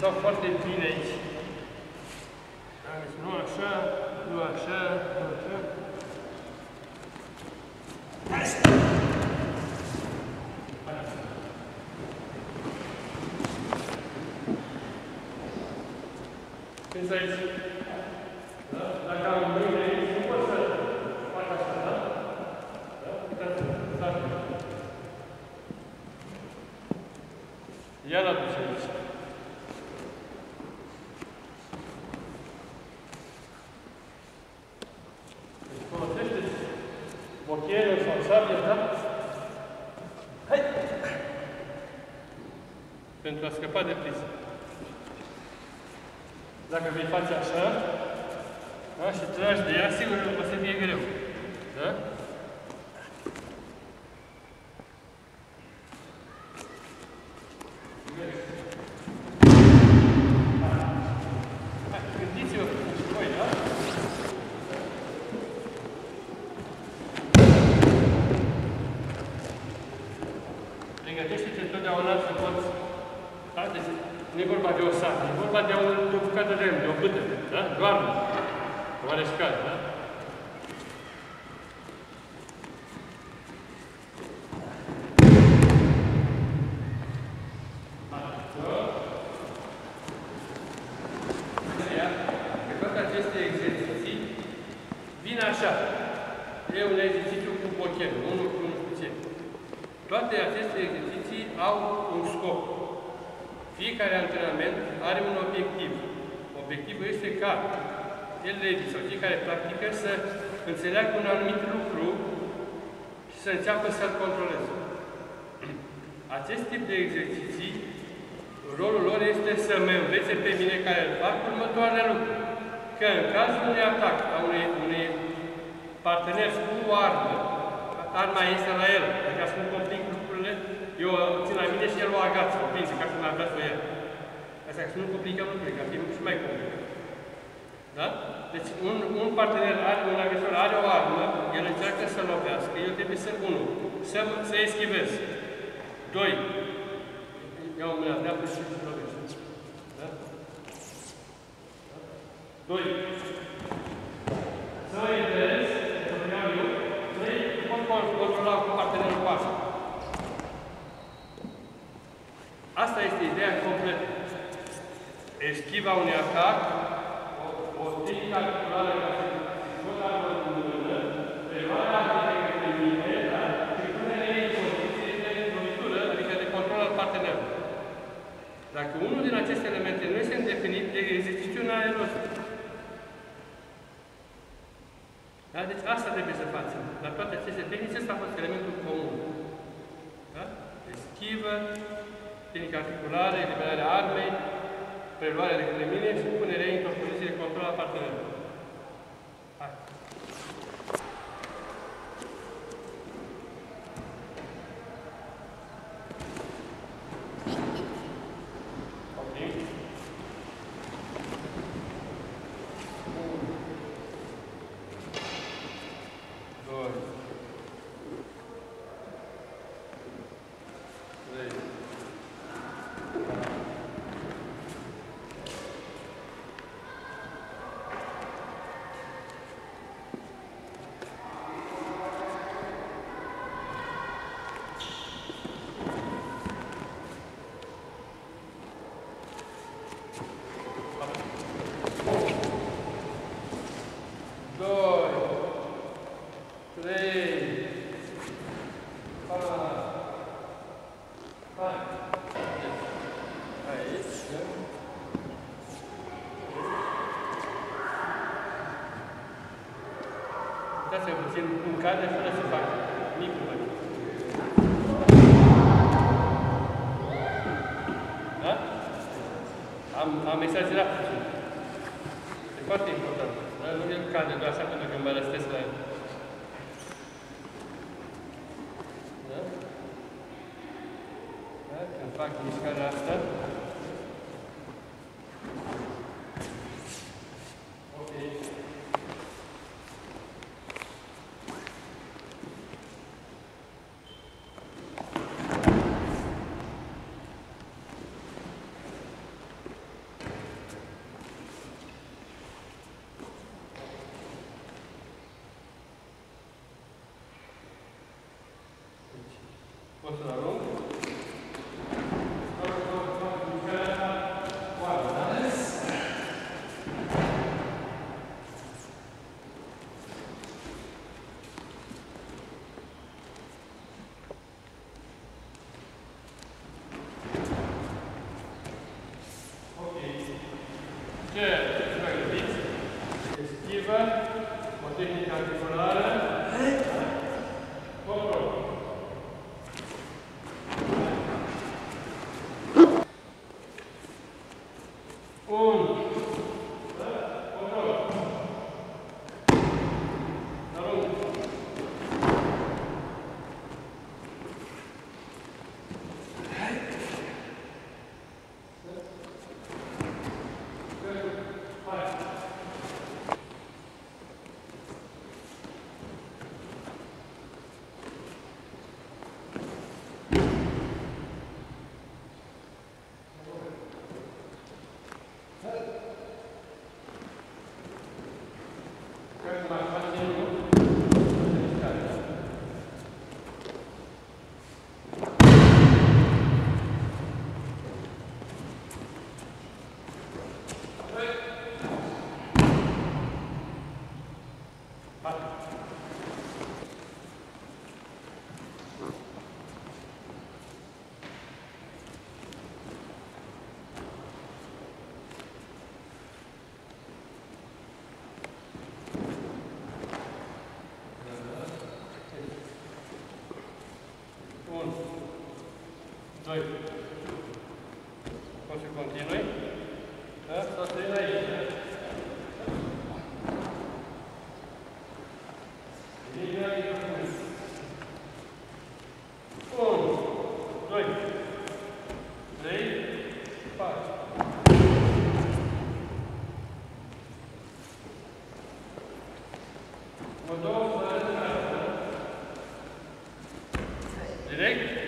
stau foarte bine aici. Deci nu așa, nu așa, nu așa. Vezi aici? Da? Dacă am mâine aici, nu pot să fac așa, da? Da? Uitați-vă, exact. Iar aduce aici. Deci folosește-ți bocherul sau sabie, da? Hai! Pentru a scăpa de priză. Dacă vei face așa, da, și tragi de ea, sigur că o să fie greu. Da? Gândiți-vă și voi, da? Pregătește-te întotdeauna să poți. Da? Deci, nu e vorba de o sabie, e vorba de o bucată de lemn, de o pâtă, da? Doar oare scară, da? Pe toate aceste exerciții vin așa. E un exercițiu cu bocherul, unul cu nu știu ce. Toate aceste exerciții au un scop. Fiecare antrenament are un obiectiv. Obiectivul este ca elevii sau cei care practică să înțeleagă un anumit lucru și să înceapă să-l controleze. Acest tip de exerciții, rolul lor este să mă învețe pe mine care îl fac următoarele lucruri. Că în cazul unui atac a unui partener cu o armă, arma este la el, ca să nu complic lucrurile, eu țin la mine și el o agață, o prinde, ca să mă agață el. Asta ca să nu complicăm lucrurile, ca să fie și mai complicat. Da? Deci un partener, un agresor are o armă, el încearcă să lovească, eu trebuie să, 1, să eschivez. 2, iau mâna dreaptă și lovesc. Da? 2, să mă interes, să mă iau eu. 3, pot controla cu partenerul cu asta. Asta este ideea completă. Eschiva unui atac, o tehnică articulară care se pot armă în mână, preluarea de către mine, și punerea ei în poziție de lovitură, adică de control al partenerului. Dacă unul din aceste elemente nu este îndeplinit, exercițiul nu are rost. Da? Deci asta trebuie să facem. La toate aceste tehnici, ăsta a fost elementul comun. Da? Eschivă, tehnică articulară, eliberarea armei, preluarea de către mine și punerea ei într-o poziție de control a partenerului. Hai! Oprim. 2. 3. Uitați-vă puțin în cadre fără să fac micul ăla. Da? Am exagerat puțin. E foarte important. Da? Nu el cade doar așa pentru că mă răstesc la el. Da? Da? Când fac mișcarea asta. pot să-l arunc. Ce pregătiți? Eschivă, o tehnică articulară. Control. Control. Arunc. Doi. Poți să continui? Da? Sau să iei aici. Iei aici. 1, 2, 3, 4. Mă dau să arăt direct.